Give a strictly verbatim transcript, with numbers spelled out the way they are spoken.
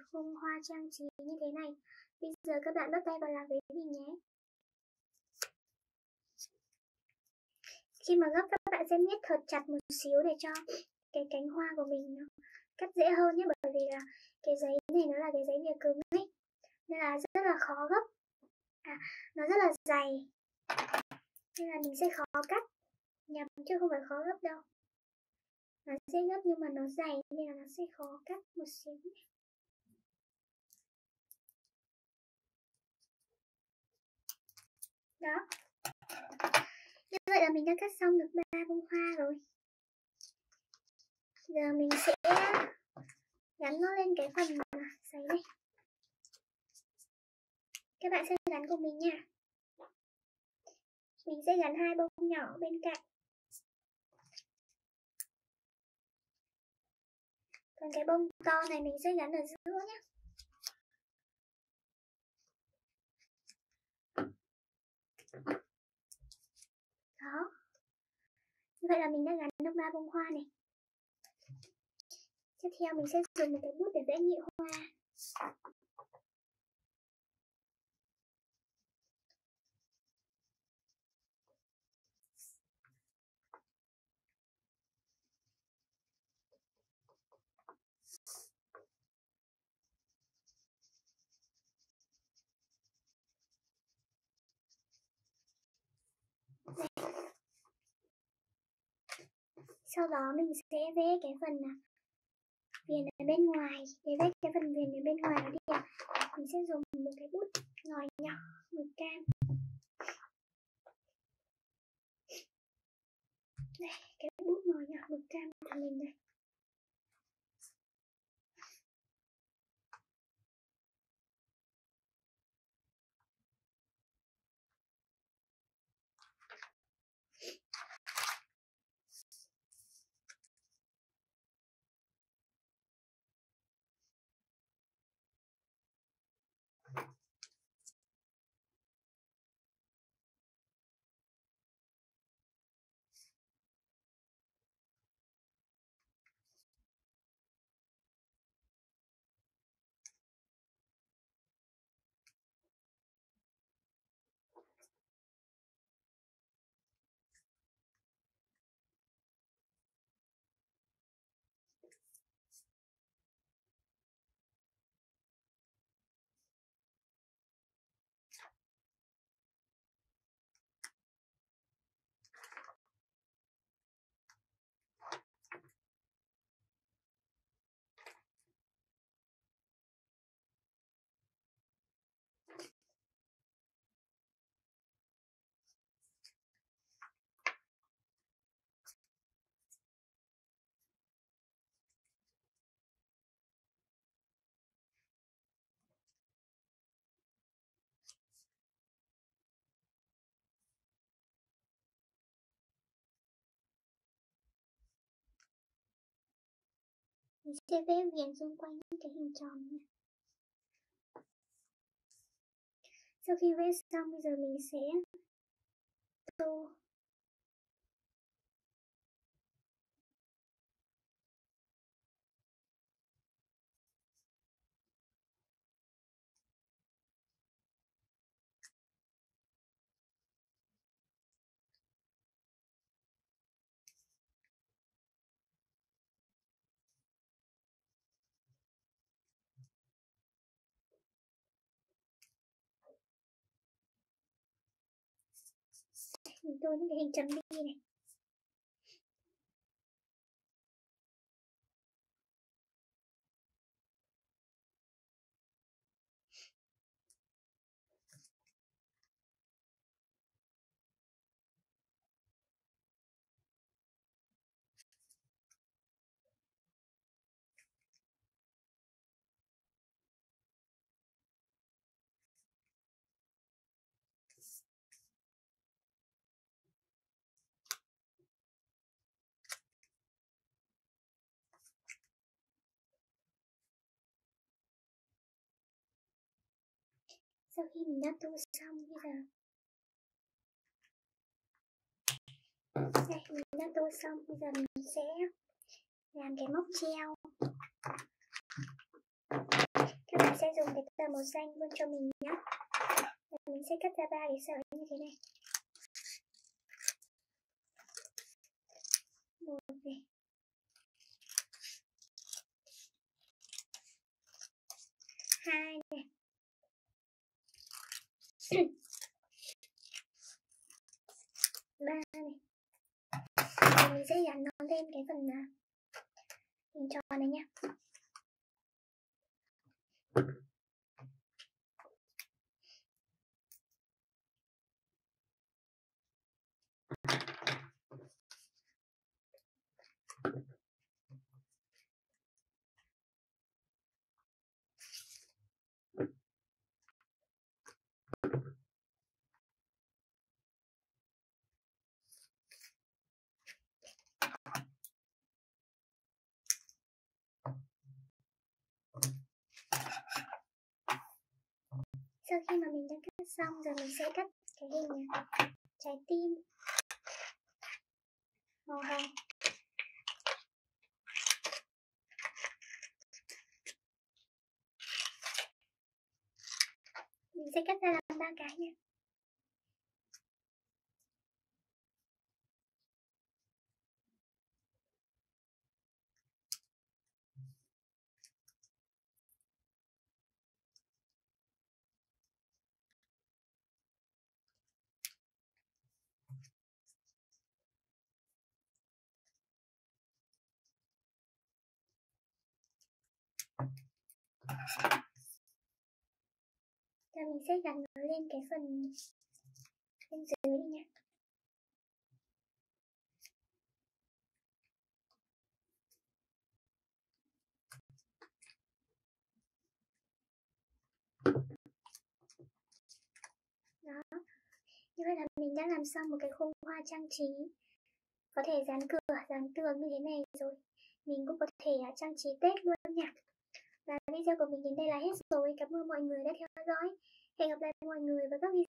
khung hoa trang trí như thế này. Bây giờ các bạn bắt tay vào làm với mình nhé. Khi mà gấp các bạn sẽ miết thật chặt một xíu để cho cái cánh hoa của mình nó cắt dễ hơn nhé, bởi vì là cái giấy này nó là cái giấy bìa cứng ấy, nên là rất là khó gấp. À, nó rất là dày nên là mình sẽ khó cắt, nhầm chứ không phải khó gấp đâu. Nó dễ gấp nhưng mà nó dày nên là nó sẽ khó cắt một xíu. Đó. Như vậy là mình đã cắt xong được ba bông hoa rồi. Giờ mình sẽ gắn nó lên cái phần giấy này. Các bạn sẽ gắn cùng mình nha. Mình sẽ gắn hai bông nhỏ bên cạnh. Còn cái bông to này mình sẽ gắn ở giữa nhé. Đó. Như vậy là mình đã gắn được ba bông hoa này. Tiếp theo mình sẽ dùng một cái bút để vẽ nhị hoa. Đây. Sau đó mình sẽ vẽ cái phần viền ở bên ngoài. Để vẽ cái phần viền ở bên ngoài đi ạ. Mình sẽ dùng một cái bút ngòi nhỏ màu cam. Đây, cái bút ngòi nhỏ màu cam của mình đây. Mình sẽ vẽ viền xung quanh những cái hình tròn này. Sau khi vẽ xong, bây giờ mình sẽ tô. Mình tô những cái hình chấm bi này. Sau khi mình đã tô xong, bây giờ đây, mình đã tô xong, bây giờ mình sẽ làm cái móc treo. sẽ dùng cái tờ màu xanh luôn cho mình nhé. Mình sẽ cắt ra ba cái sợi như thế này. Một này, hai này, ba này. Và mình sẽ gắn nó lên cái phần hình tròn này nhé. Sau khi mà mình đã cắt xong rồi, mình sẽ cắt cái hình trái tim màu hồng. Mình sẽ cắt ra làm ba cái nha. Và mình sẽ gắn nó lên cái phần bên dưới đi nha. Đó, như vậy là mình đã làm xong một cái khung hoa trang trí, có thể dán cửa, dán tường như thế này rồi. Mình cũng có thể trang trí Tết luôn nha. Và video của mình đến đây là hết rồi. Cảm ơn mọi người đã theo dõi. Hẹn gặp lại mọi người vào các video